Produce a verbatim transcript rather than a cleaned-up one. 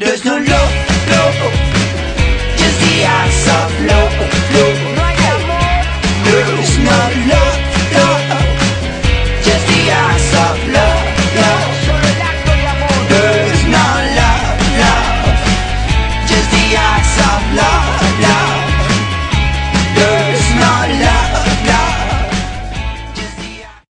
There's no love, love, just the eyes of love, love. There's no love, love, just the eyes of love, love. There's no love, love, just the eyes.